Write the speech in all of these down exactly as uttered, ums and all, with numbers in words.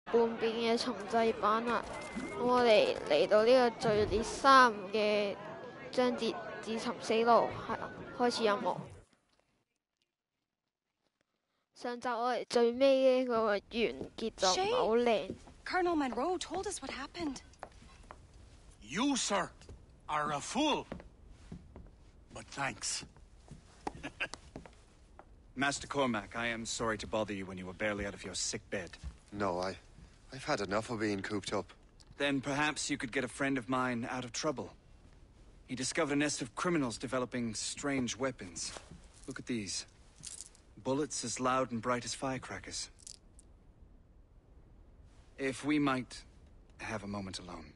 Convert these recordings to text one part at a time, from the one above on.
半邊嘅重製版啦。咁我哋嚟到呢個序列三嘅章節自尋死路，係開始音樂。上集我哋最尾嘅個完結就唔係好靚。 Colonel Monroe told us what happened. You, sir, are a fool. But thanks. Master Cormac, I am sorry to bother you when you were barely out of your sick bed. No, I... I've had enough of being cooped up. Then perhaps you could get a friend of mine out of trouble. He discovered a nest of criminals developing strange weapons. Look at these. Bullets as loud and bright as firecrackers. If we might have a moment alone.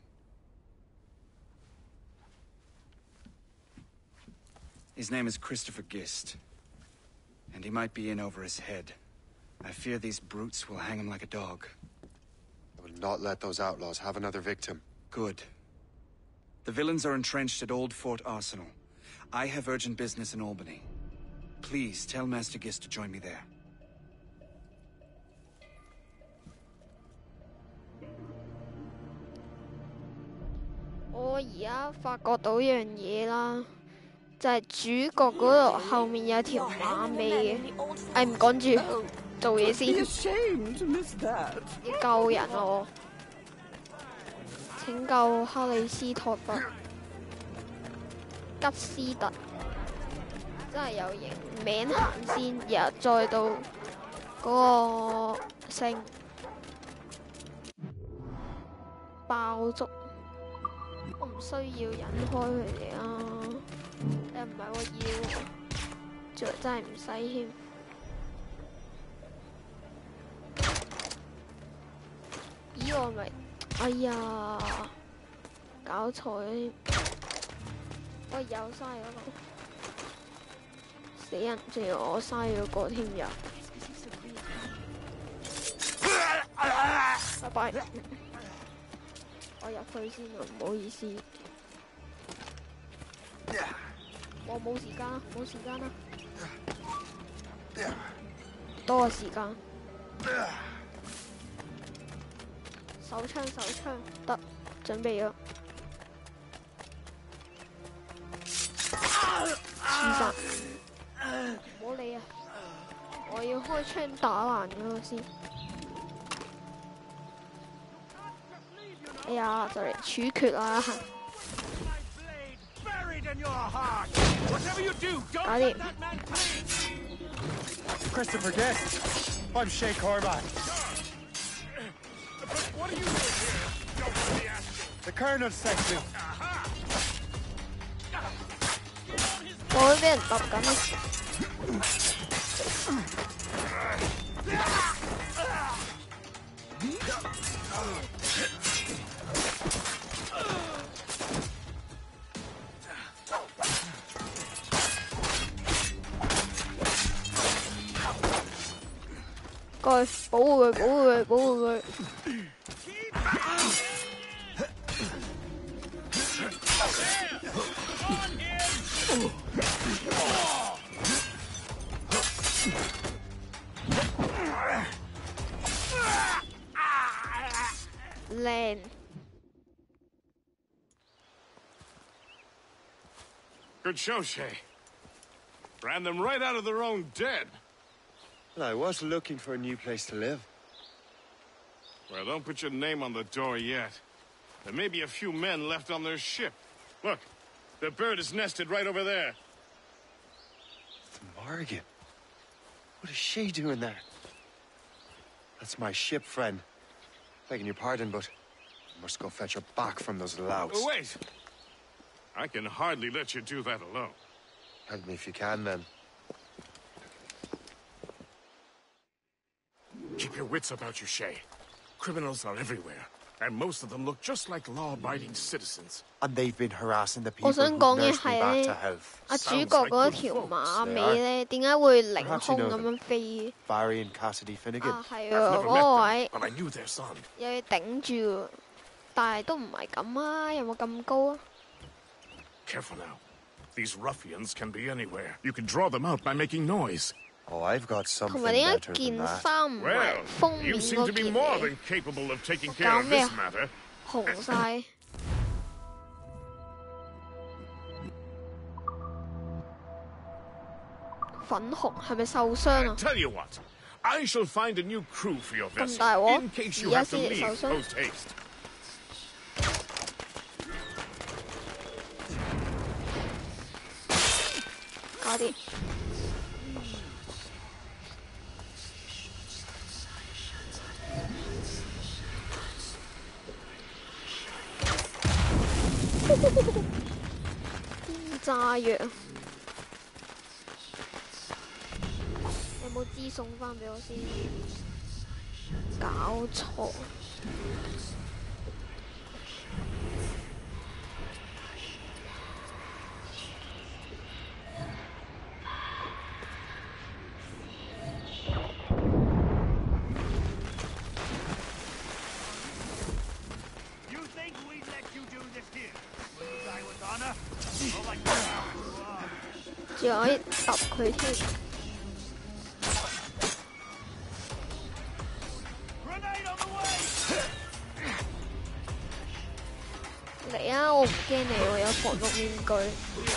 His name is Christopher Gist. And he might be in over his head. I fear these brutes will hang him like a dog. I will not let those outlaws have another victim. Good. The villains are entrenched at Old Fort Arsenal. I have urgent business in Albany. Please tell Master Gist to join me there. 我而家發覺到樣嘢啦，就係、是、主角嗰度後面有條馬尾嘅。誒唔講住，做嘢先。要救人喎！拯救克里斯托弗吉斯特，真係有型。名行先，然後再到嗰個星爆竹。我唔需要引開佢哋啊！誒唔係喎，要仲真係唔使添。咦我咪，哎呀，搞錯咗添！我有嘥嗰個，死人！仲要我嘥咗個添又。拜拜。我入去先啊，唔好意思。我冇時間，冇時間啦。多個時間。手槍，手槍，得，準備咗。黐線！唔好理啊！我要開槍打爛嗰個先。哎呀 ，sorry， 處決啦！搞掂。 Christopher Guest, I'm Shay Cormac. What are you doing here? Don't let me ask you. The Colonel sent me. 我會俾人揼緊啊！過去保護佢，保護佢，保護佢。靚。 Good show, Shay. Ran them right out of their own den. Well, I was looking for a new place to live. Well, don't put your name on the door yet. There may be a few men left on their ship. Look, the bird is nested right over there. Morrigan. What is she doing there? That's my ship, friend. Begging your pardon, but I must go fetch her back from those louts. Oh, wait! I can hardly let you do that alone. Help me if you can, then. Keep your wits about you, Shay. Criminals are everywhere, and most of them look just like law-abiding citizens. And they've been harassing the people 我想 who 講嘅 nursed me 係 back 咧 to，health. 阿主角嗰條馬尾咧，點解會凌空咁樣飛？ Barry and Cassidy Finnegan. 啊，係 I've 啊， never 嗰 met 個 them, 位 but I knew their son. 又要頂住，但係都唔係咁啊，有冇咁高啊？ Careful now. These ruffians can be anywhere. You can draw them out by making noise. Oh, I've got 同 something 埋點解 better 件 than that. 衫唔係 Well, 封面 you seem 嗰 to be 件 more 嚟 than capable of taking What care of this down matter. 紅晒。粉紅係咪受傷 I 啊？ tell you what, I shall find a new crew for your 咁 vessel 大鑊 in case you 而家 have to 先 leave 受傷。 post haste. 搞掂。炸藥，有冇支送翻俾我先？搞錯。仲可以揼佢添。嚟啊！我唔驚你喎，有防毒面具。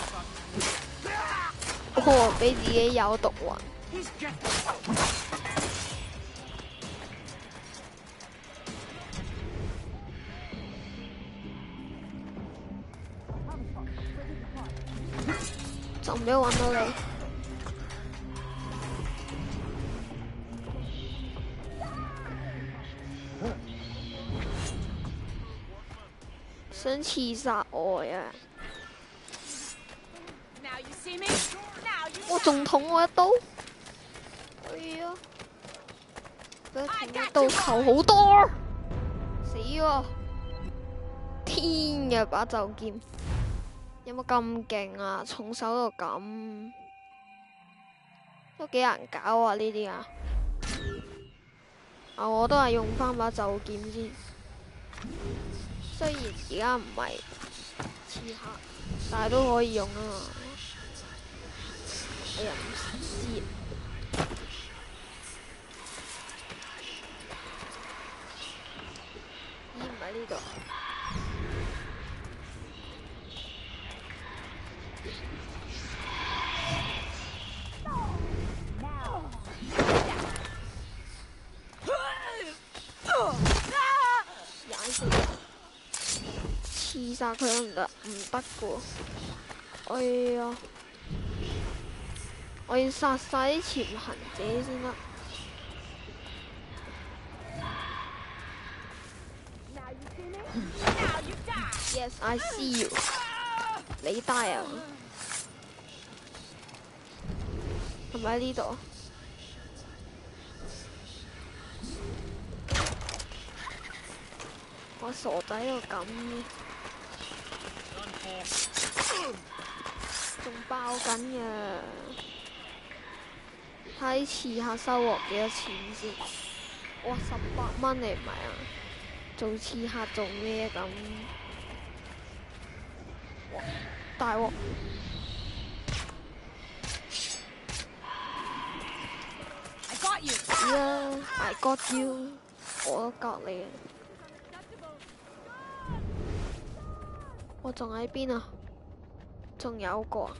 哦，俾自己有毒暈。就唔俾我揾到你。想刺殺我呀！我仲捅我一刀。哎呀！俾我捅一刀頭好多，死喎！天嘅把袖劍。有冇咁勁啊？重手到咁，都幾難搞啊！呢啲啊，啊我都係用翻把袖劍先。雖然而家唔係刺客，但係都可以用啊嘛。哎呀，唔知。咦？唔喺呢度。刺殺佢都唔得，唔得噶！哎呀，我要殺晒啲潛行者先得。Yes, I see you。你帶啊？係咪喺呢度？我傻仔到咁嘅，仲爆緊嘅。睇刺客收穫幾多錢先？哇，十八蚊你唔係啊？做刺客做咩咁？哇，大鑊！係啊 ，I got you， 我都隔你啊！我仲喺邊啊？仲有個啊？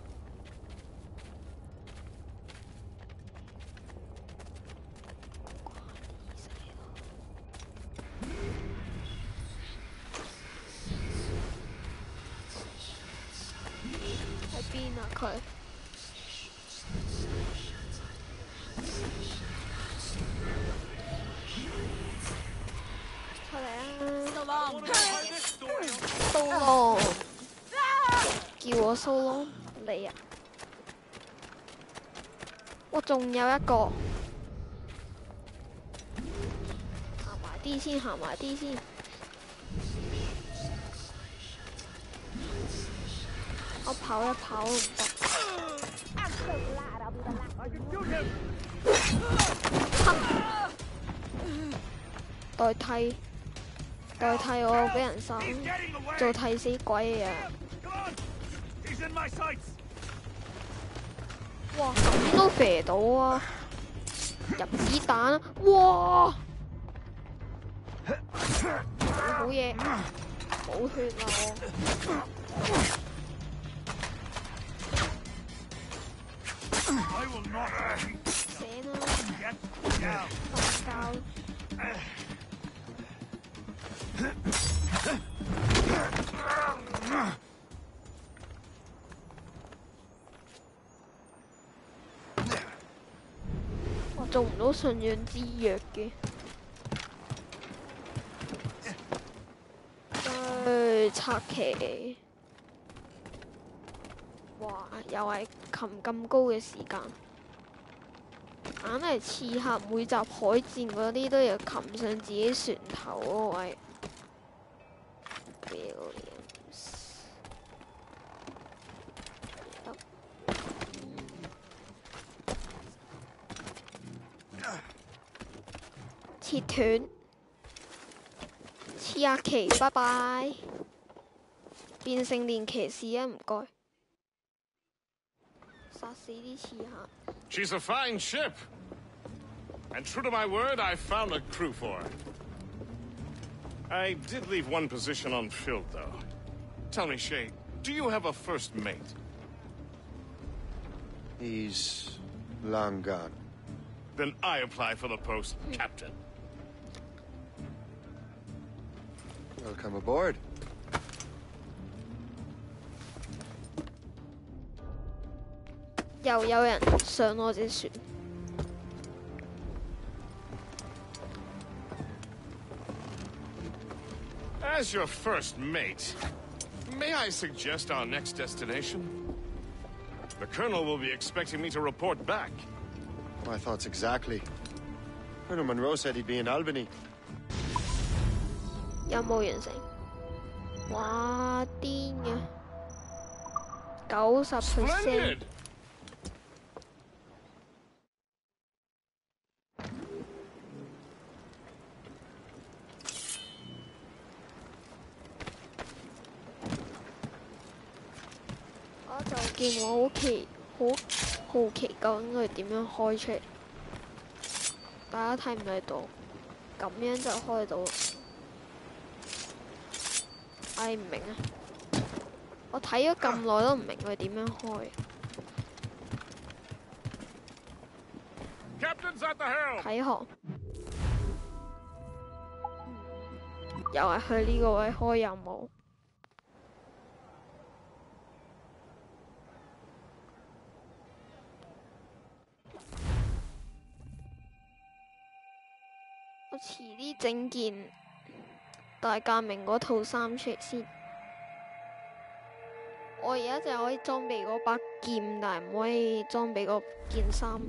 喺邊啊佢？出嚟啊！蘇龍，叫我蘇龍，你啊！我仲有一個，行埋啲先，行埋啲先。我跑一跑都唔得。代替代替我俾人殺，做替死鬼啊！哇，咁都射到啊！ 入子彈啊！哇！好嘢，冇血啦我。醒啦！瞓覺。我做唔到信仰之約嘅。唉，拆旗。哇！又係擒咁高嘅時間，硬係刺客每集海戰嗰啲都要擒上自己船頭嗰位。切斷，刺客旗，拜拜。變成連騎士啊，唔該。殺死啲刺客。 She's a fine ship. And true to my word, I found a crew for her. I did leave one position unfilled, though. Tell me, Shay, do you have a first mate? He's long gone. Then I apply for the post, Captain. Welcome aboard. Yo, 又有人上我隻船。 As your first mate, may I suggest our next destination? The Colonel will be expecting me to report back. My thoughts exactly. Colonel Monroe said he'd be in Albany. 有冇完成？哇！癲嘅，九十 percent。我就見我好奇，好好奇究竟佢點樣開出嚟？大家睇唔睇到？咁樣就開到。唉，唔明啊！我睇咗咁耐都唔明佢點樣開。啟航，又係去呢個位開任務。我遲啲整件大革命嗰套衫出嚟先。我而家就可以裝備嗰把劍，但係唔可以裝備嗰件衫。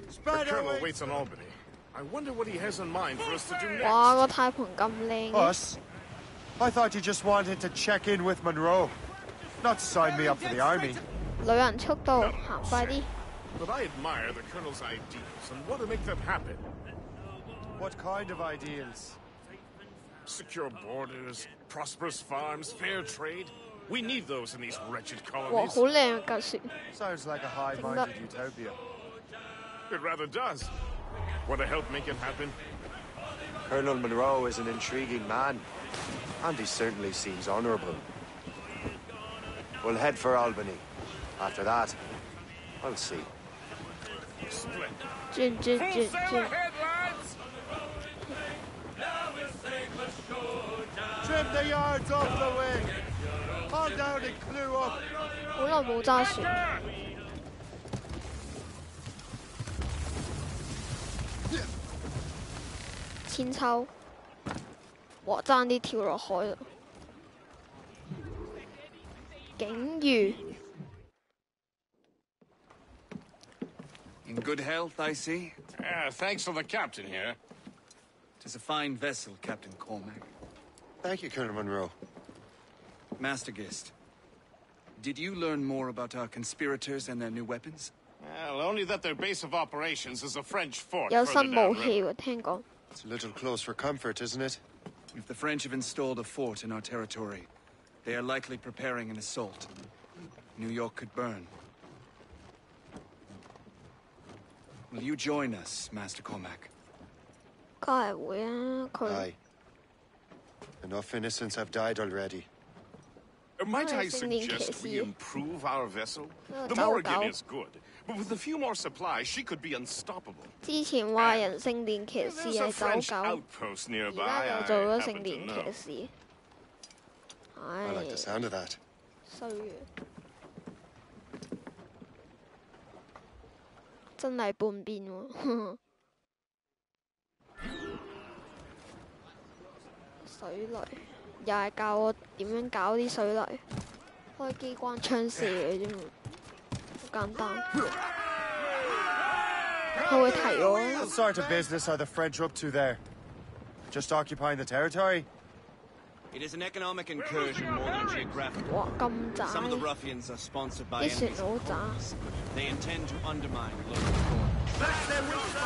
哇！個太盤咁靚嘅。 Us? I thought you just wanted to check in with Monroe, not sign me up for the army. 旅人速度，行快啲。 But I admire the Colonel's ideals and want to make them happen. What kind of ideals? Secure borders, prosperous farms, fair trade. We need those in these wretched 哇！ colonies. 好靚架船。 Sounds like a high-minded utopia. It rather does. Want to help make it happen? Colonel Monroe is an intriguing man, and he certainly seems honorable. We'll head for Albany. After that, I'll see. Splendid. 轉轉 Full 轉 sail 轉。 ahead, lads! Trim the yards off the wing. Haul down and clew up. 好耐冇揸船。千秋，哇！爭啲跳落海啦。景遇。 In good health, I see. Yeah, thanks to the captain here. Tis a fine vessel, Captain Cormac. Thank you, Colonel Monroe. Master Gist, did you learn more about our conspirators and their new weapons? Well, only that their base of operations is a French fort 有 further 新武 downriver. 器喎，聽講。 It's a little close for comfort, isn't it? If the French have installed a fort in our territory, they are likely preparing an assault. New York could burn. Will you join us, Master Cormac? 梗係會啊，佢 Aye. Enough innocents have died already. Might I Nice Indian suggest we kiss. improve our vessel? Oh, The go, Morrigan go. is good, but with a few more supplies, she could be unstoppable. 之前話人聖殿騎士 There's a 係 French 走狗， outpost 而 nearby. 家 I 又做咗 happen 聖 to 殿 know. 騎士， I like the 唉， sound of that. 衰嘅，真係半邊喎。水雷又係教我點樣搞啲水雷，開機關槍射嘅啫嘛，好簡單。佢會提我啊 What sort of business are the French up to there? Just occupying the territory? It is an economic incursion more than geographic. 哇咁渣， Some of the ruffians are sponsored by 啲船 enemies. 好渣。 They intend to undermine local authorities.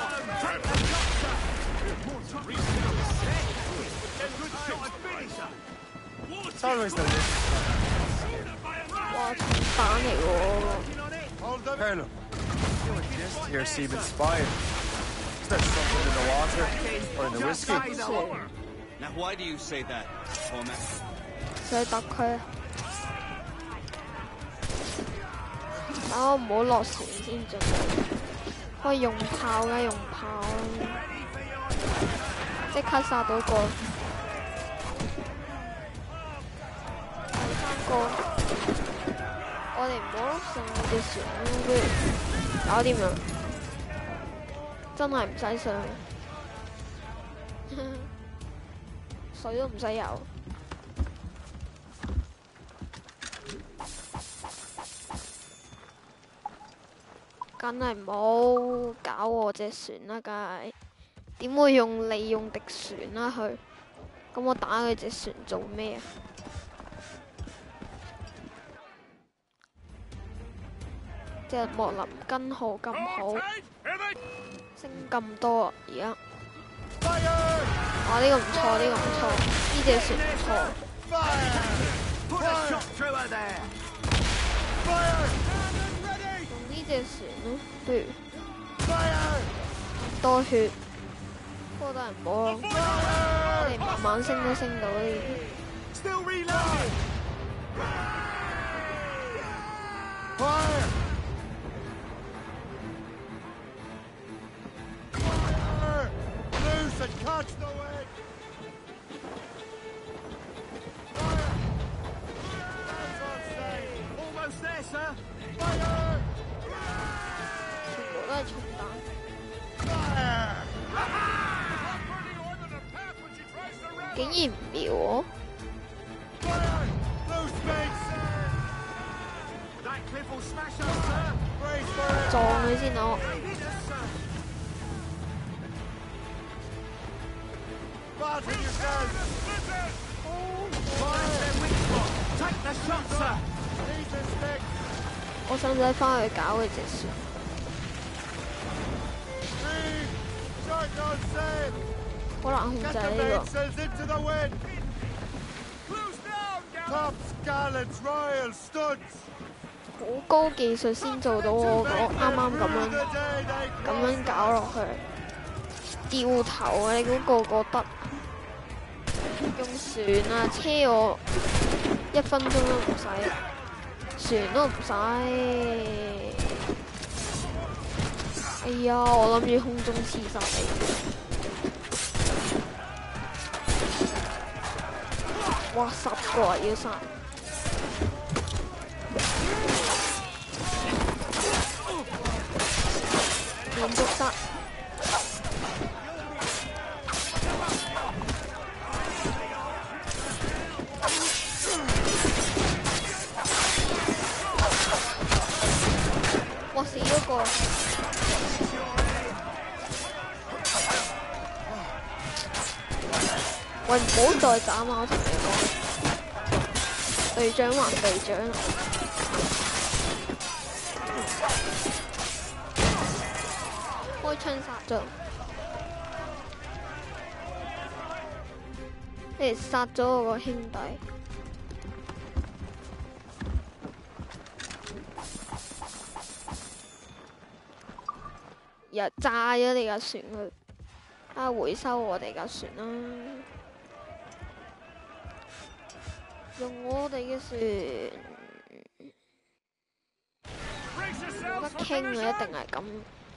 It's always the list. 哇，重彈嚟喎！ Colonel, you exist here, seem inspired. Is there something in the water or in the whiskey? Now, why do you say that, Cormac? 想揼佢，等我唔好落船先盡量。可以用炮嘅，用炮啦，即刻殺到個。第三個，我哋唔好上隻船啦，不如搞掂啦，真係唔使上，水都唔使游。梗係唔好搞我隻船啦，梗係點會用利用敵船啦佢？咁我打佢隻船做咩啊？隻莫林根號咁好，升咁多啊！而家，哇呢個唔錯，呢個唔錯，呢隻船唔錯。呢隻船咯，不如多血，不過都係唔好咯。我哋慢慢升都升到呢啲。 Loose and catch the wind! Almost there, sir! Fire! 全部都係重彈， Fire! 竟然唔瞄我， Fire! Loose mates! That cliff will smash us, sir! Brace for it! 撞佢先我。 Fasten yourselves! Take the shot, sir! Need to stick! 我使唔使翻去搞佢隻船？ Three! Short on sail! 好難控 Get 制 the 呢個。 mainsails into the wind! Tops, gallants, royals, studs! 好高技術先做到我嗰啱啱咁樣 The day they 咁樣搞落去，掉頭啊！你估個個得？用船啊車我一分鐘都唔使，船都唔使。哎呀，我諗住空中刺殺你。哇，十個啊要殺！連續殺。哇！死咗個。喂，唔好再斬啊！我同你講，隊長還隊長。開槍殺咗，你哋殺咗我個兄弟。 又炸咗你架船去，啊回收我哋架船啦，用我哋嘅船，冇得傾嘅，一定係咁，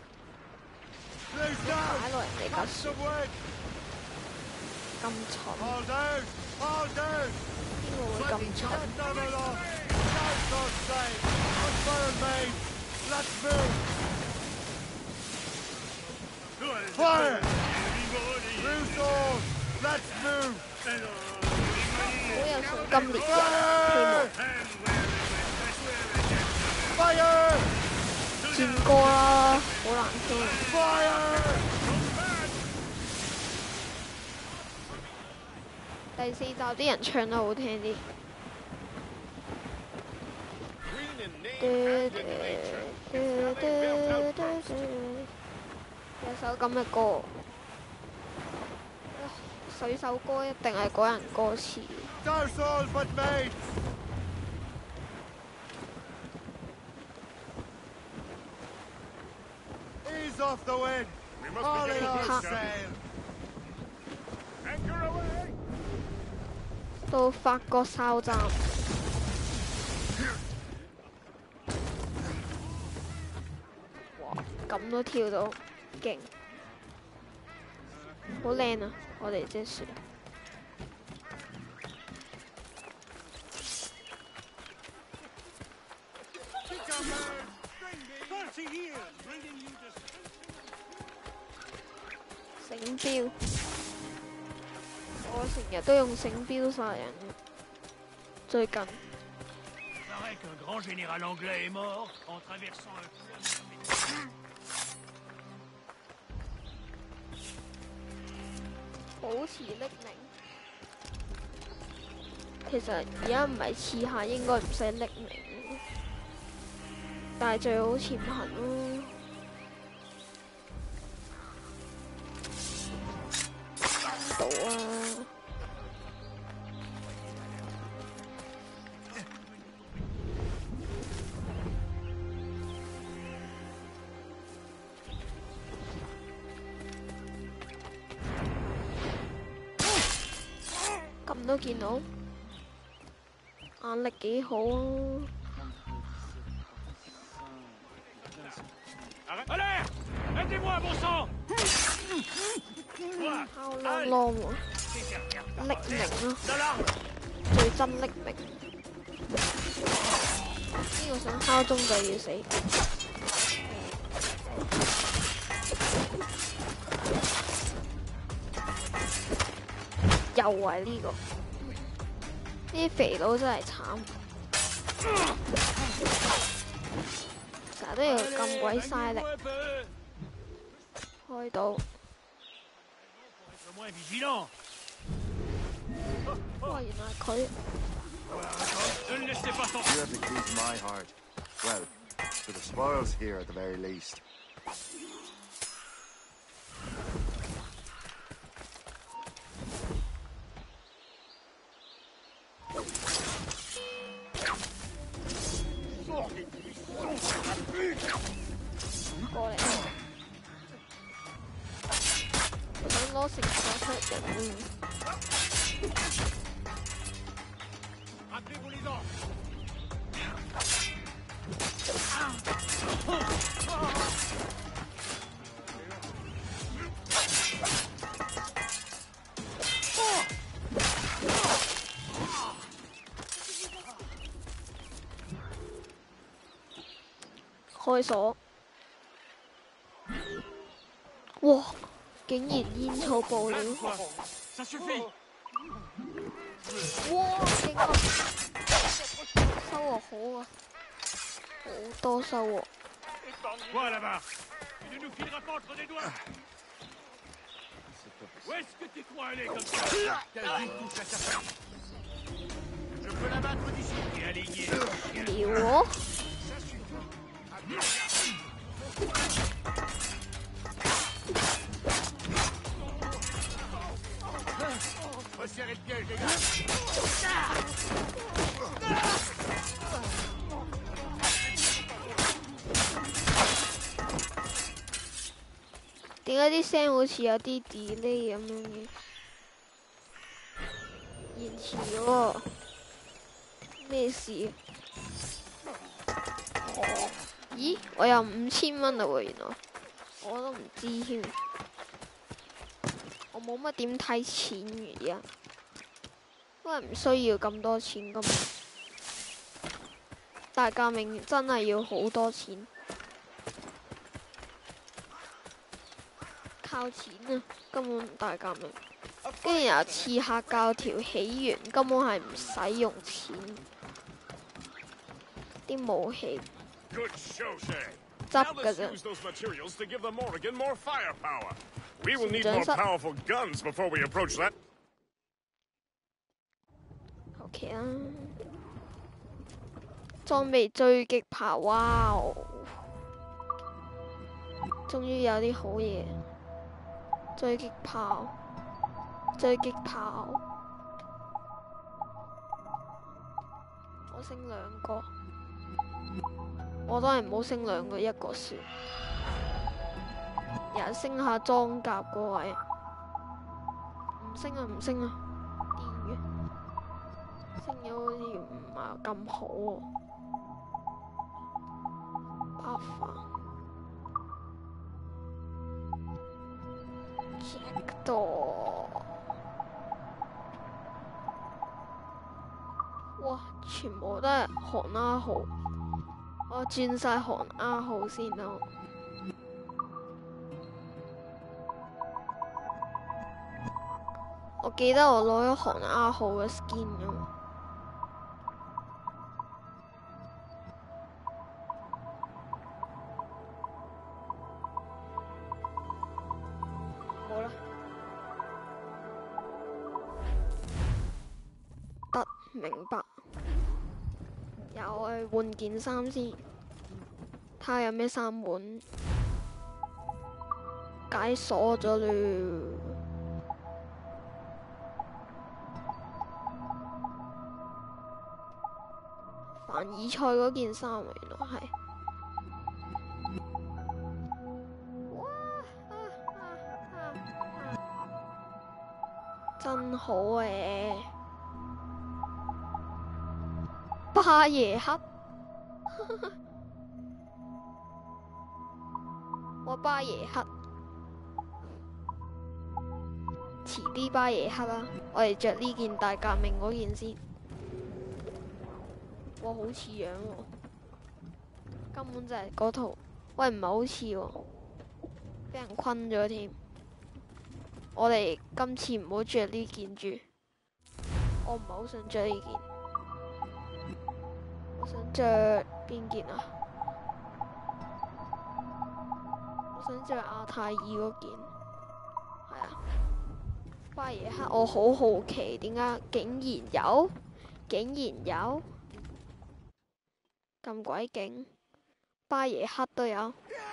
擺落人哋架船，咁蠢，邊個會咁蠢？ Fire! Loose all! Let's move! 好有賞金獵人，希望 Fire! 戰歌啦，好難聽。 Fire! 第四集啲人唱得好聽啲。有首咁嘅歌，水手歌一定係嗰人歌詞。 Douse all but mates! Ease off the wind! We must All be in getting our close, sail! Captain. Anchor away! 到法國哨站，哇！咁都跳到，勁，好靚啊！我哋隻船。 醒標，我成日都用醒標殺人嘅，最近。 paraît qu'un grand général anglais est mort en traversant un fleuve. 保持匿名。其實而家唔係刺客，應該唔使匿名，但係最好潛行咯。到啊！咁都見到，眼力幾好啊！ Allez! Aidez-moi, bon sang! 敲啷啷喎，匿名啊，最憎匿名。呢個想敲鐘就要死。又係呢個，呢啲肥佬真係慘，成日都要咁鬼嘥力，開到。 Moins vigilant. 哇！原來係佢。 Ne le laissez pas s'en. You have the key to my heart. Well, to the spoils here at the very least. Rappelez-vous-les-en. 開鎖，哇！竟然煙草爆料， Ça suffit. 哇！勁啊！收穫好啊，好多收穫。 Quoi là-bas? Tu ne nous fileras pas entre les doigts. Où est-ce que tu crois aller comme ça? Quasi touche à sa fin. Je peux l'abattre d'ici. Et aligné. 撩我！ Resserrez le piège, les gars. 點解啲聲好似有啲 delay 咁樣嘅？延遲咗喎，咩事？咦，我有五千蚊啦喎，原來我都唔知添。我冇乜點睇錢嘅而家，因為唔需要咁多錢噶嘛。大革命真係要好多錢，靠錢啊，根本唔大革命。跟住有刺客教條起源，根本係唔使用錢。啲武器 Good show, Shay. 執 Now 㗎 let's 啫。 use those materials to give the Morrigan more firepower. We will need 船 more 長室 powerful guns before we approach that. OK 啦，裝備追擊炮，哇哦！終於有啲好嘢，追擊炮，追擊炮，我升兩個，我都係唔好升兩個，一個算。又升下裝甲嗰位，唔升啊唔升啊，癲嘅。升咗好似唔係咁好喎，麻煩。check 到，哇！全部都係韓亞號，我轉晒韓亞號先啦。我記得我攞咗韓亞號嘅 skin 㗎嘛。冇啦，得明白。又去換件衫先，睇下有咩衫換。解鎖咗嘞。凡爾賽嗰件衫啊，原來係。哇！啊啊啊啊、真好誒！巴耶克，我巴耶克，遲啲巴耶克啦。我哋着呢件大革命嗰件先。哇，好似樣喎，根本就係嗰套。喂，唔係好似喎，俾人昆咗添。我哋今次唔好着呢件住，我唔係好想着呢件。我想着邊件啊？我想着亞太爾嗰件，係啊。巴耶克，我好好奇點解竟然有，竟然有。咁鬼勁，巴耶克都有。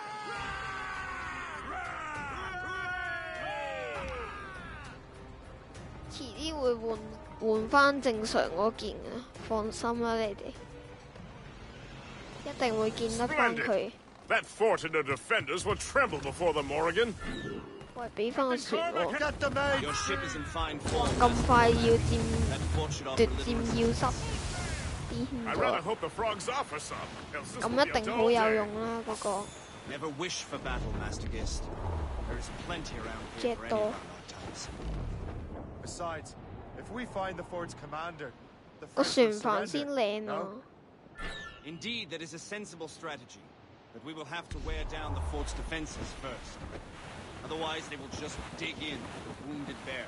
遲啲會換換翻正常嗰件嘅，放心啦，你哋一定會見得翻佢。 That fort and the defenders will tremble before the Morrigan. 喂，俾翻個船我。 Your ship is in fine form. 咁快要佔 That fort should offer 奪 little 佔要塞， I 癲 rather 咗。 hope the frogs offer some. else this 咁 will 一 be a 定 dull 好有 day. 用啦，嗰個。 Never wish for battle, Master Gist. There is plenty around here for any Jetto. of our lifetimes. Besides, if we find the fort's commander, the 個 French 船 will 帆先 surrender. 靚啊 No?！ Indeed, that is a sensible strategy. But we will have to wear down the fort's defenses first. Otherwise, they will just dig in like a wounded bear.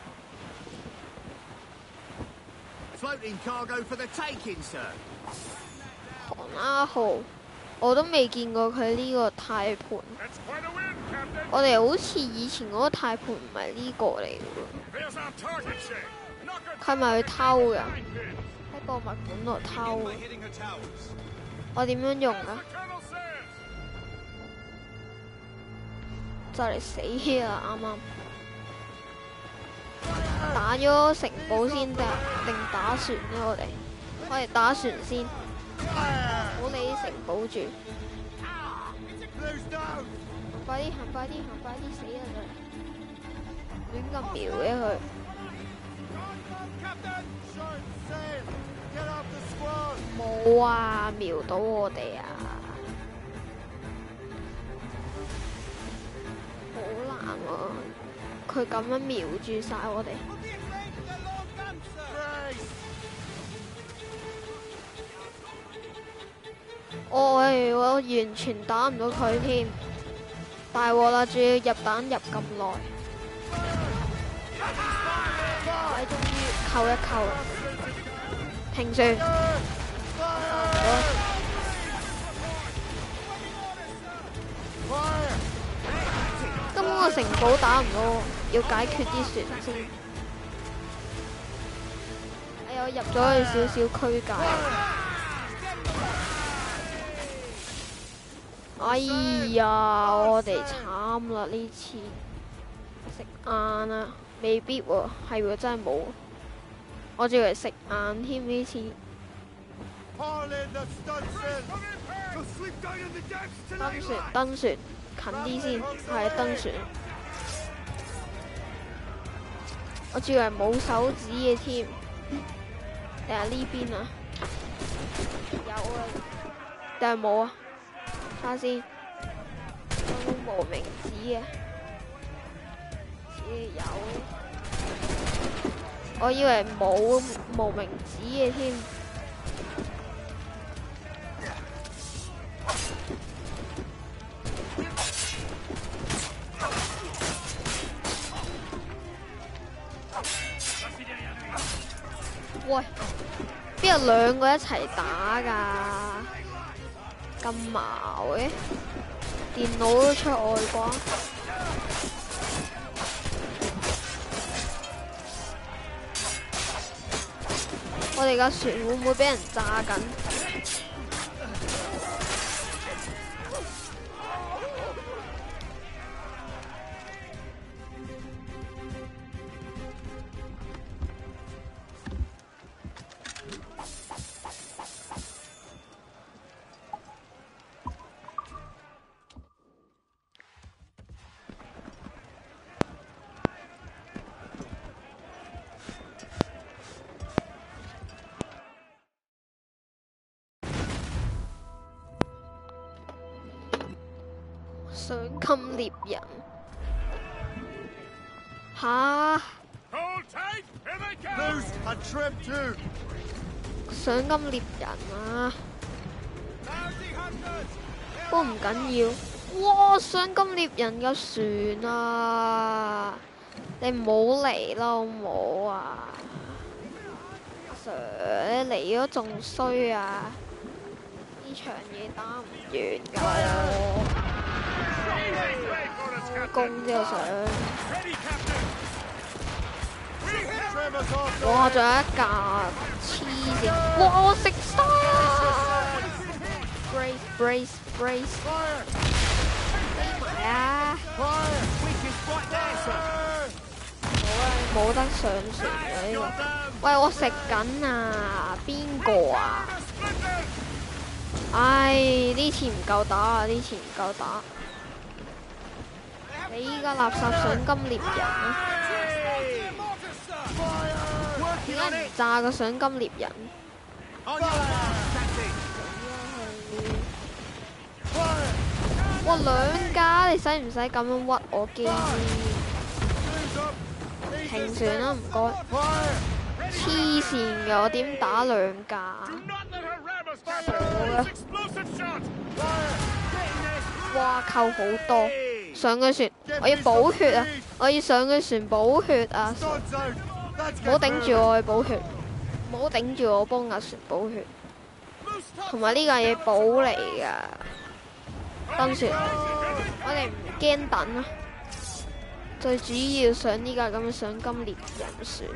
Floating cargo for the taking, sir. 韓亞號，我都未見過佢呢個軚盤。 That's quite a win, Captain. 我哋好似以前嗰個軚盤唔係呢個嚟嘅喎， There's our target, Shay. Knock her 佢係咪去偷㗎？ down, pin. 喺博物館度 Begin 偷 by 嘅。 hitting her towers. 我點樣用 As 啊？ the Colonel says. 就嚟死啦！啱啱打咗城堡先定定打船咧？我哋我哋打船先，唔好理啲城堡住。 Blue's down! 快啲，行快啲，行快啲，死啦佢！亂咁瞄嘅佢。冇啊，瞄到我哋啊！好難喎，佢咁樣瞄住晒我哋。我係我完全打唔到佢添，大鑊啦！仲要入彈入咁耐，我終於扣一扣啦，停住！根本個城堡打唔到，要解決啲船先。哎呀，我入咗去少少區界。哎呀，我哋慘啦呢次，食晏啊，未必喎，係喎真係冇，我仲以為食晏添呢次。登船，登船，近啲先，係登船。我仲以為冇手指嘅添，定係呢邊啊？有啊，定係冇啊？睇下先，有冇無名指嘅？只有，我以為冇無名指嘅添。喂，邊有兩個一齊打㗎？咁矛嘅，電腦都出外掛。我哋架船會唔會俾人炸緊？賞金獵人吓？賞金獵人啊！不過唔緊要。哇！賞金獵人嘅船啊！你唔好嚟啦，好唔好啊？Sir，你嚟咗仲衰啊！呢場嘢打唔完㗎。攻啫，我想。哇！仲有一架黐線，哇！我食晒！Brace brace brace， 飛埋啊！冇得上船啊呢個。喂，我食緊啊！邊個啊？唉，呢次唔夠打啊！呢次唔夠打。你依家垃圾賞金獵人啊？點解唔炸個賞金獵人？哇！兩架，你使唔使咁樣屈我機？停船啦，唔該。黐線嘅，我點打兩架？傻嘅。哇！扣好多。上佢船，我要補血啊！我要上佢船補血啊！唔好頂住我去補血，唔好頂住我幫架船補血。同埋呢架嘢補嚟噶，登船，我哋唔驚等啊！最主要上呢架咁嘅賞金獵人船。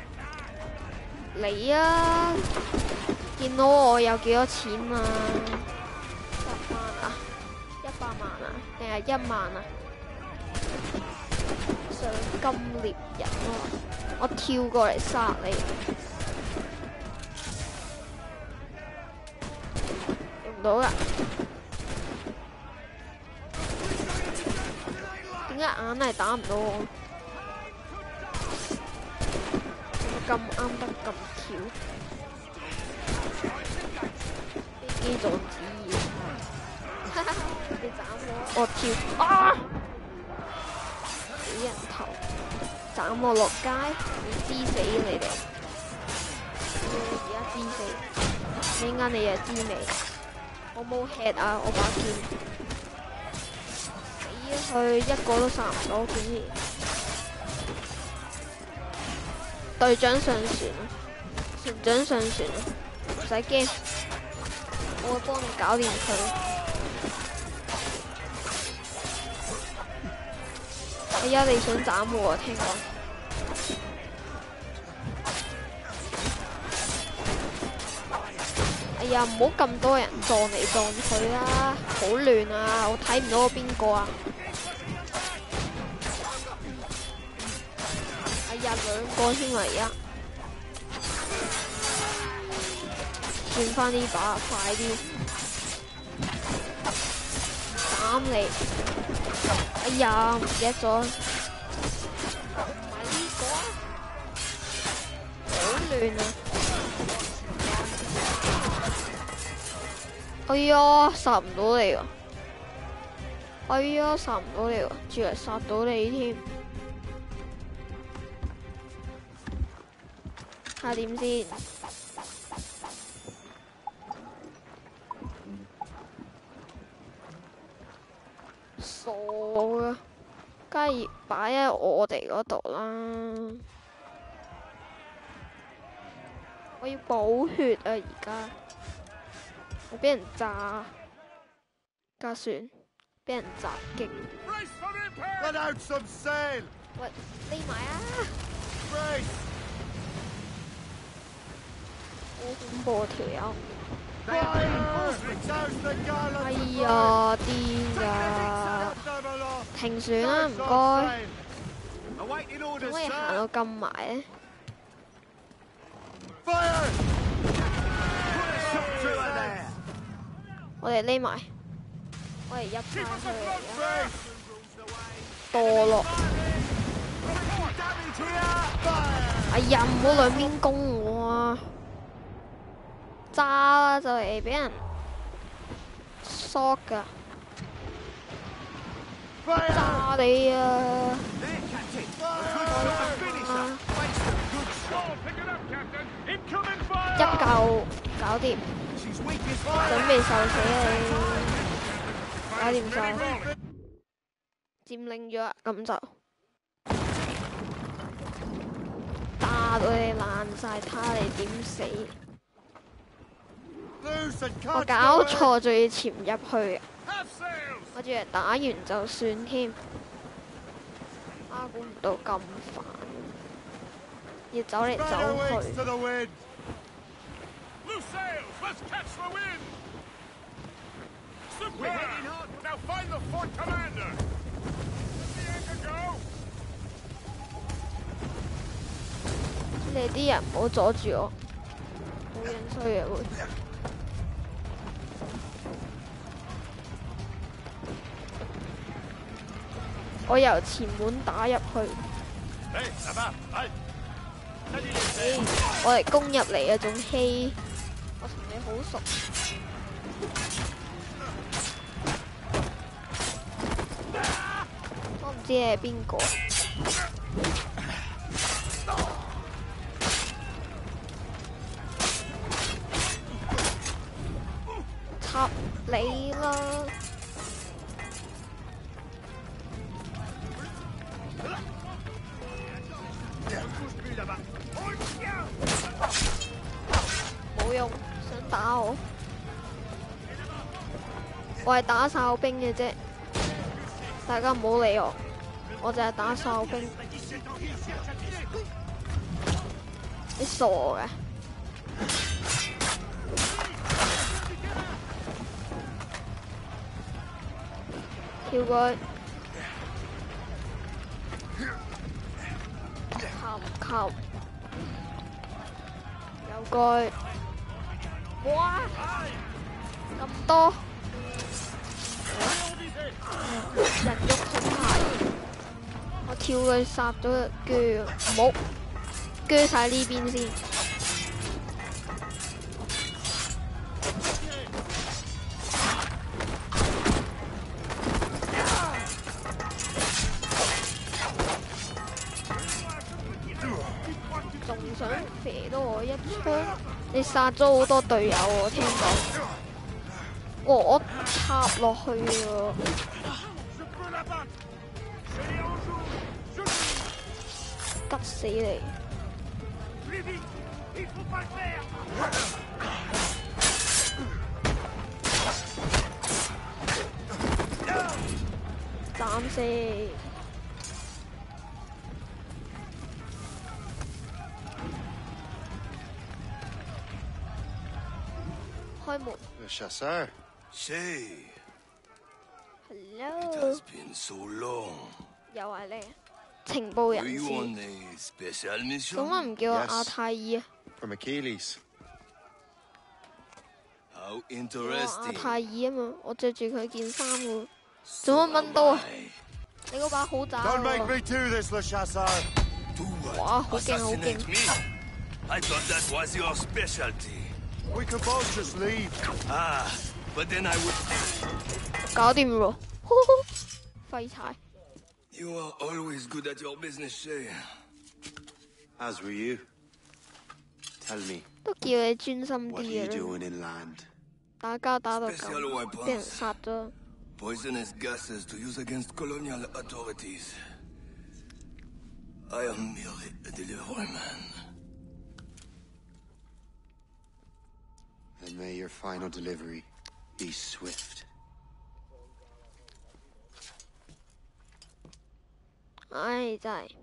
嚟啊！見到我有幾多錢啊？十萬啊！一百萬啊？定係一萬啊？賞金獵人啊！我跳過嚟殺你，用唔到噶。 解硬係打唔到我？咁啱得咁巧，飛機撞紙鷂，你斬我，我跳啊！死人頭，斬我落街，你知死你哋！而家知死，你啱你又知未？我冇 hit 啊，我把劍死佢一個都殺唔到，竟然！隊長上船啊！船長上船啊！唔使驚，我會幫你搞掂佢。哎呀，你想斬我啊？聽講。哎呀，唔好咁多人撞嚟撞去啦，好亂啊！我睇唔到我邊個啊！哎呀，兩個添啊！而家轉翻呢把，快啲斬你！哎呀，唔記得咗，唔係呢個啊，好亂啊！哎呀，殺唔到你喎！哎呀，殺唔到你喎，仲係殺到你添。睇下點先？傻噶，梗係擺喺我哋嗰度啦。我要補血啊！而家我俾人炸，架船俾人襲擊。 Let out some sail! 喂，匿埋啊！ 好恐怖條友！哎呀，癲㗎！停船啦，唔該。點解要行到咁埋咧？我哋匿埋，我哋入翻去而家墮落。哎呀，唔好兩邊攻我啊！炸啦，就係俾人 shot 噶，炸你啊！一嚿搞掂，準備受死啊你！搞掂晒，佔領咗啊，咁就打到你爛晒，睇下你點死！我搞錯，仲要潛入去，我仲係打完就算添。啊，估唔到咁煩，要走嚟走去。你啲人唔好阻住我，好樣衰啊會。我由前門打入去，我嚟攻入嚟啊！仲欺，我同你好熟，我唔知你係邊個。插你啦！冇用，想打我，我係打哨兵嘅啫，大家唔好理我，我就係打哨兵。你傻嘅？跳過去，靠唔靠？有句，哇，咁多，人肉盾牌， 我跳佢殺咗佢鋸，唔好鋸晒呢邊先。仲想射多我一槍？你殺咗好多隊友喎，聽講。哦，我插落去喎。得死你！斬死！開門。 Le chasseur. Shay, it Hello。 has been so long. 又係你，情報 Were 人 you 士。 on a special 咁 mission? 我唔叫我 Yes 阿泰爾啊， From Achilles. How 叫我阿 interesting. 泰爾啊嘛，我着住佢件衫喎。做乜掹刀啊？ I 你嗰把好渣 Don't make 喎！ me do this, Le Chasseur. do what? Wow, okay, Assassinate okay. me? I thought that was your specialty. We could both just leave. Ah, but then I would... 搞掂咯，廢柴。 You are always good at your business, Shay. As were you. Tell me, 都叫你專心 what 啲 are you 嘅啦， doing inland? 打交打到 Special 咁， weapons. 俾人殺咗。 Poisonous gases to use against colonial authorities. I am merely a delivery man. And may your final delivery be swift. 唉，真係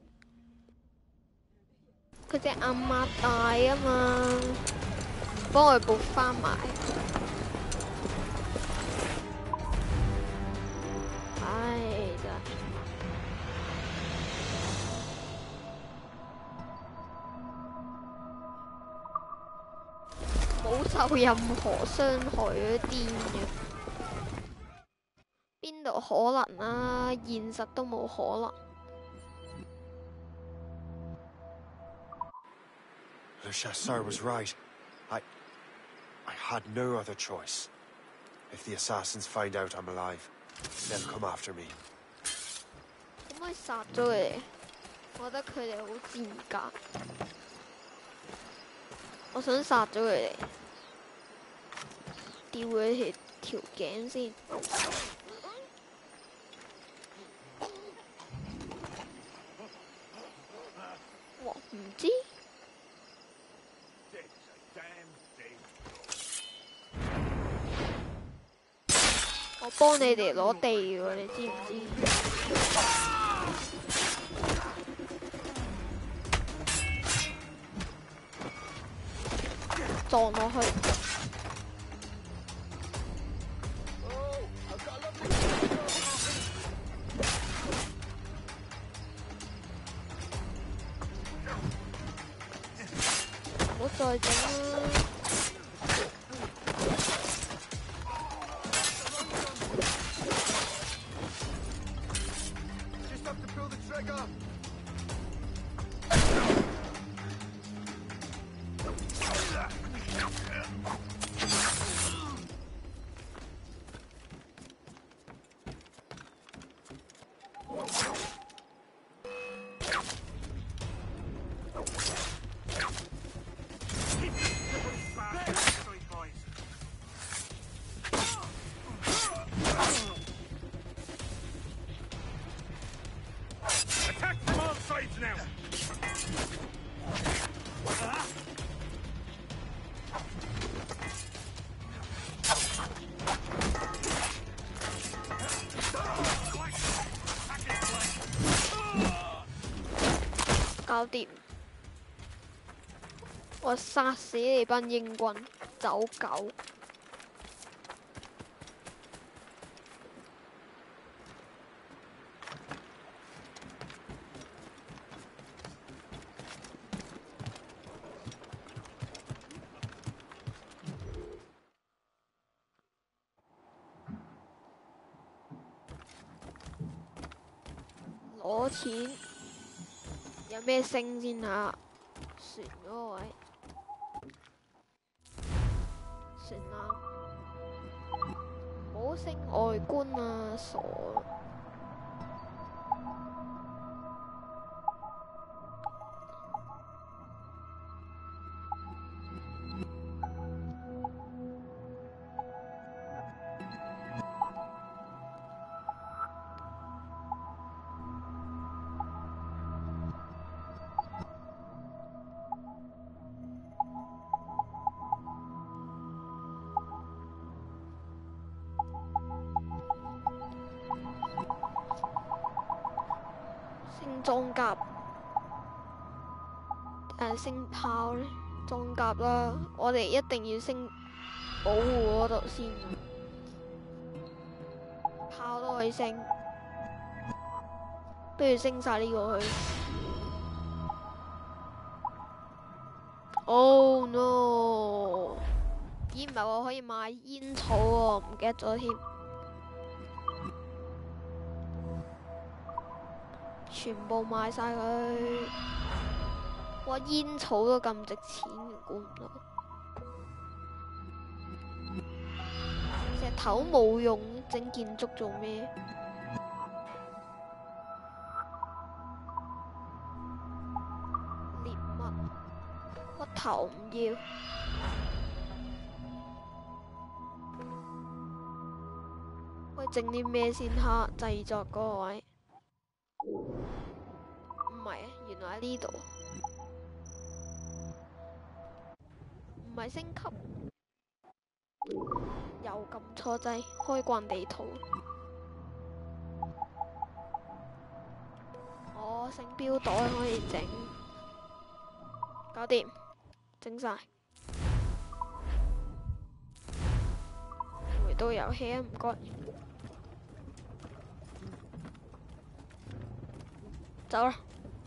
佢隻暗擘大啊嘛，幫佢補翻埋。唉，真係冇受任何傷害嗰啲癲嘅，邊度可能啊？現實都冇可能。 Le Chasseur was right. I... I had no other choice. If the assassins find out I'm alive, they'll come after me. 可唔可以殺咗佢哋？我覺得佢哋好賤格。我想殺咗佢哋，吊佢條條頸先。哇，唔知。 我幫你哋攞地喎，你知唔知？撞落去。唔好再整啦！ 搞掂！我殺死你班英軍走狗！攞攞錢，有咩升先下？船嗰個位，船啦，唔好升外觀啊，傻！升裝甲，誒升炮咧，裝甲啦，我哋一定要升保護嗰度先，炮都可以升，不如升晒呢個去。Oh no！ 咦，唔係我可以買煙草喎，唔記得咗添。全部賣晒佢，哇！煙草都咁值錢，估唔到。石頭冇用，整建築做咩？獵物，骨頭唔要。喂，整啲咩先嚇？製作嗰個位。唔係啊，原來喺呢度，唔係升級，又撳錯掣，開慣地圖。哦，星標袋可以整，搞掂，整晒。回到遊戲啊，唔該。走啦！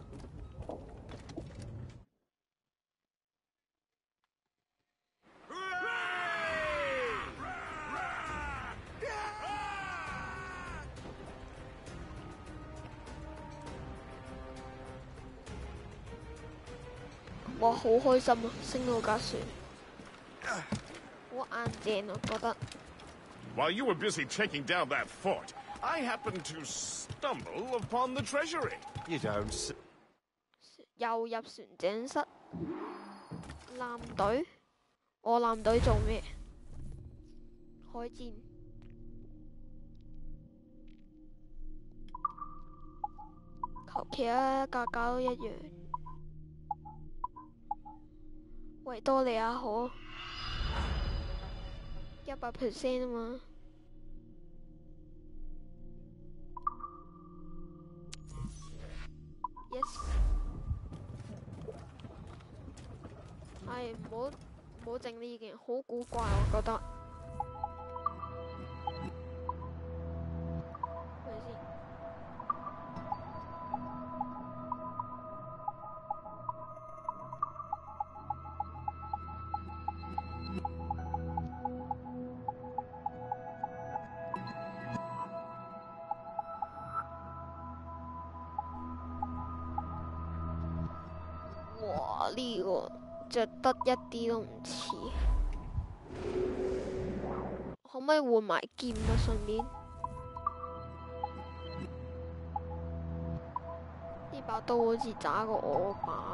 哇，好開心啊！升到架船，好硬正啊，覺得。 While you were busy taking down that fort, I happened to stumble upon the treasury. You don't say. 又入船長室，艦隊，我艦隊做咩？開戰，求其啊，價格都一樣。維多利亞河，一百 percent 啊嘛。Yes。係唔好唔好整呢件，好古怪我覺得。咪先。哇！呢個着得一啲都唔似，可唔可以換埋劍啊？順便呢把刀好似渣過我把。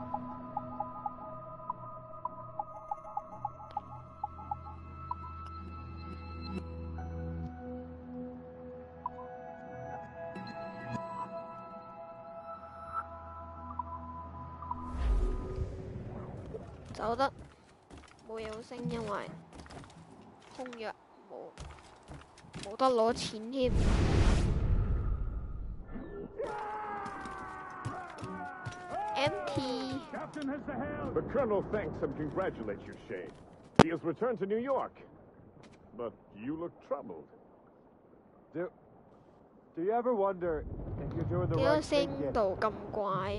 走得冇嘢好升，因為空藥冇冇得攞錢添。Empty. The Colonel thanks and congratulates you, Shade. He has returned to New York. But you look troubled. Do, do you ever wonder if you're doing the 幾多 right thing 升 yet? 度咁怪？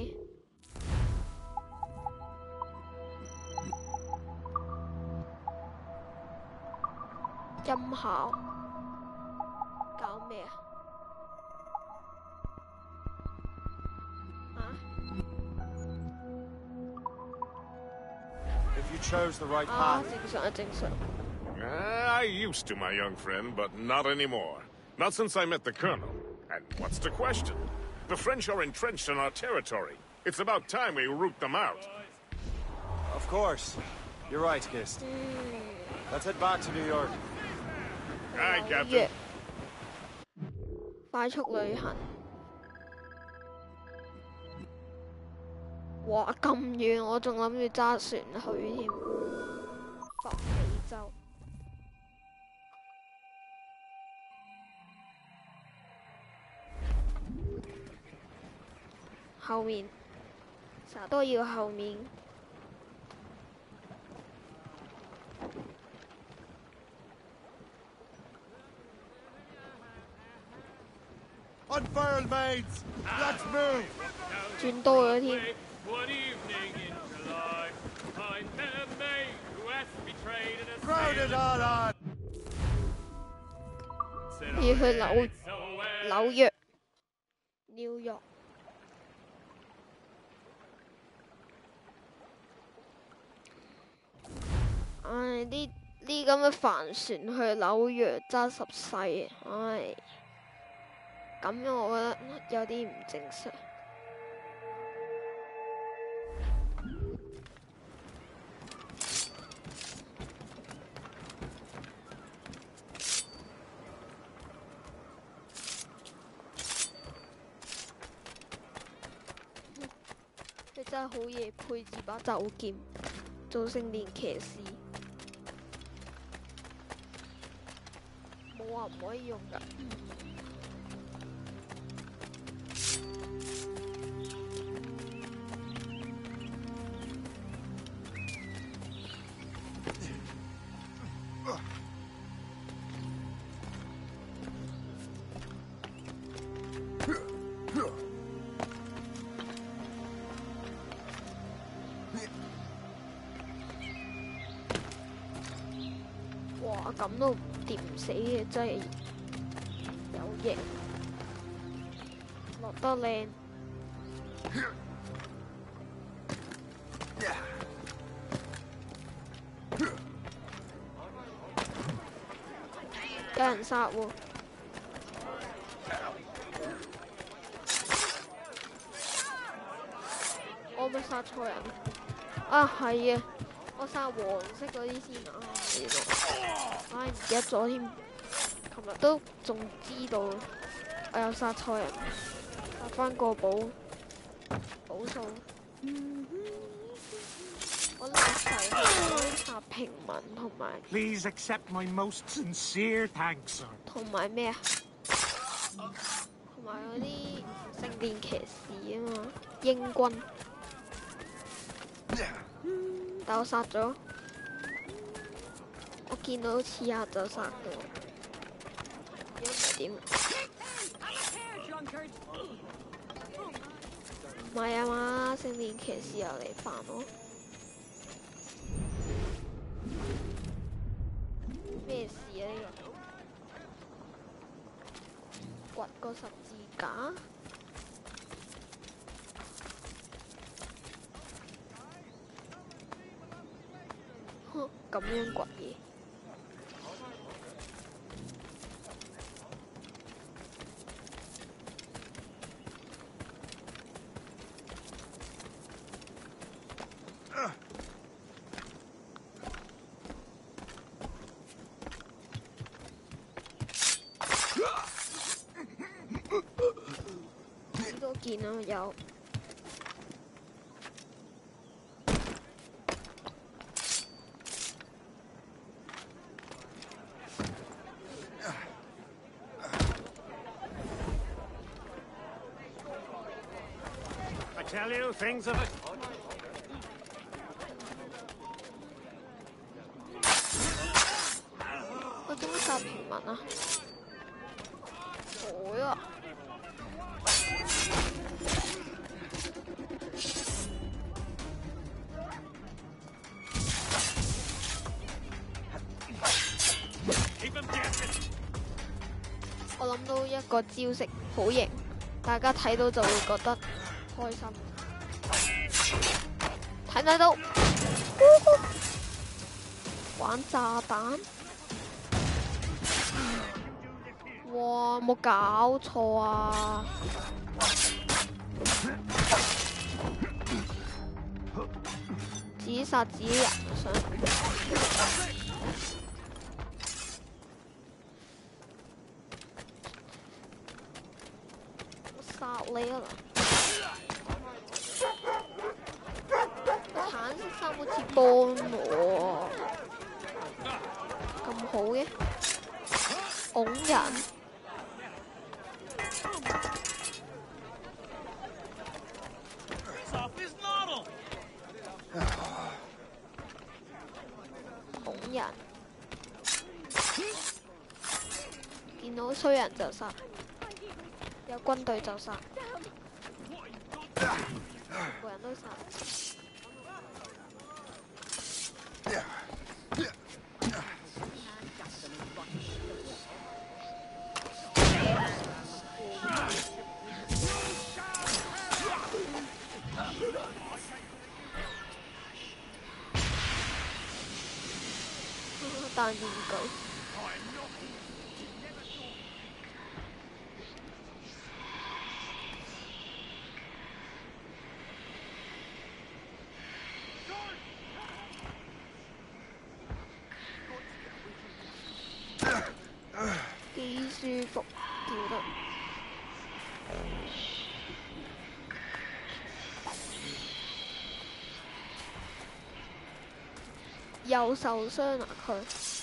音效搞咩啊？ chose the right 啊， path. 正常啊，正常。 Uh, I used to, my young friend, but not anymore. Not since I met the Colonel. And what's the question? The French are entrenched in our territory. It's about time we root them out. Of course. You're right, Kist. Let's head back to New York. Aye, 紐 Captain. 約快速旅行。哇，咁遠，我仲諗住揸船去添。北美洲。後面，成日都要後面。 Unfurl, mates! Let's move! 轉多咗添。 One evening in July, I met a maid who has betrayed in a Crowd it all on! 要去紐紐約，New York。唉，呢呢咁嘅帆船去紐約揸十世，唉，咁樣我覺得有啲唔正常。 佢真係好嘢，配住把袖劍做聖殿騎士，冇話唔可以用㗎。哇！咁都掂唔死嘅，真係有型，落得靚。有人殺喎！我咪殺錯人啊！係啊！ 我殺黃色嗰啲先啊！原來，唉唔記得咗添。琴日都仲知道，我有殺錯人，殺翻個補補數。我老細殺平民同埋。 Please accept my most sincere thanks, sir. 同埋咩啊？同埋嗰啲聖殿騎士啊嘛，英軍。 但我殺咗，我見到刺客就殺到，如果唔係點？唔係啊嘛，聖殿騎士又嚟煩我。咩事啊呢個？掘個十字架？ 咁樣掘嘢，幾多件啊？有。 Tell you things of it. 我點殺平民啊？傻啊！我諗到一個招式好型，大家睇到就會覺得開心。睇唔睇到？ 玩炸彈？哇！冇搞錯啊！自己殺自己人想。殺你啊！橙色衫好似幫我咁好嘅，拱人。拱人，見到衰人就殺，有軍隊就殺，個人都殺。戴面具。幾舒服，跳得。又受傷啊佢。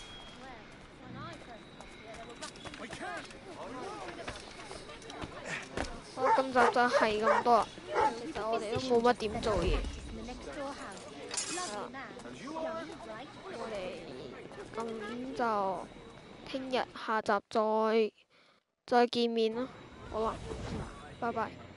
好，今集就係咁多啦。其實我哋都冇乜點做嘢。係啦，我哋咁就聽日下集再再見面啦。好啦，拜拜。